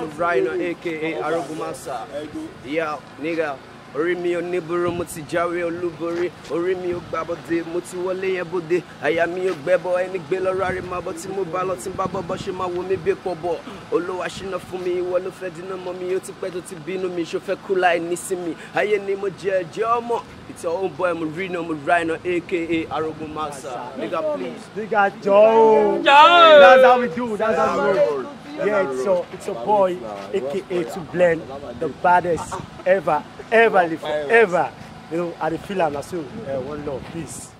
I'm Rhino, aka Arugumasa. Yeah, nigga. Orimi oniburu muti jawe olubori orimi ogbabode muti wole yebode ayami ogbebo eni gbe loro ari ma bo ti mo ba lo tin ba bobo se ma wo mi be pobo Olúwa ṣínà fún mi ìwọ ló fẹ́ dínà mọ́ mi ó ti pẹ́ tó ti bínú mi ṣó fẹ́ kú láì ní sí mi ayé ni mo jẹ ọmọ it's your own boy mo Rhino aka Arugumasa nigga please nigga Joe that's how we do that's how we do. Yeah, it's a boy, aka to blend the baddest ever live forever. You know, at the film, I say, one love, peace.